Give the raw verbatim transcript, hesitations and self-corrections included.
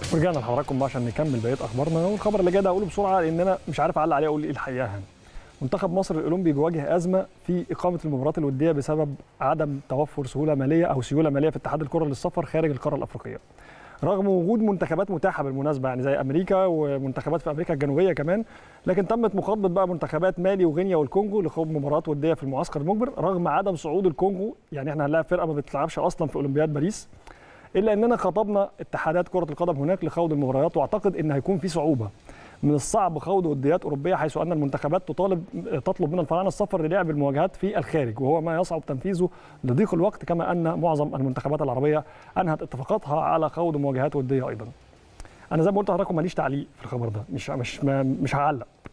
ورجعنا لحضراتكم بقى عشان نكمل بقيه اخبارنا، والخبر اللي جاي ده هقوله بسرعه لان انا مش عارف اعلق عليه اقول ايه الحقيقه. يعني منتخب مصر الاولمبي بيواجه ازمه في اقامه المباريات الوديه بسبب عدم توفر سهوله ماليه او سيوله ماليه في اتحاد الكره للسفر خارج القاره الافريقيه. رغم وجود منتخبات متاحه بالمناسبه يعني زي امريكا ومنتخبات في امريكا الجنوبيه كمان، لكن تمت مخاطبه بقى منتخبات مالي وغينيا والكونغو لخوض مباريات وديه في المعسكر المجبر رغم عدم صعود الكونغو. يعني احنا هنلاعب فرقه ما بتلعبش اصلا في اولمبياد باريس، الا اننا خاطبنا اتحادات كره القدم هناك لخوض المباريات، واعتقد ان هيكون في صعوبه. من الصعب خوض وديات اوروبيه حيث ان المنتخبات تطالب تطلب من الفراعنه السفر للعب المواجهات في الخارج، وهو ما يصعب تنفيذه لضيق الوقت، كما ان معظم المنتخبات العربيه انهت اتفاقاتها على خوض مواجهات وديه ايضا. انا زي ما قلت لحضراتكم ماليش تعليق في الخبر ده، مش مش مش هعلق.